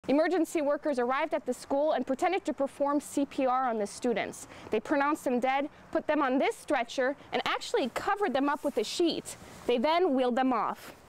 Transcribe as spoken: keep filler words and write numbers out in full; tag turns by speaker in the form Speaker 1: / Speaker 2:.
Speaker 1: Emergency workers arrived at the school and pretended to perform C P R on the students. They pronounced them dead, put them on this stretcher, and actually covered them up with a sheet. They then wheeled them off.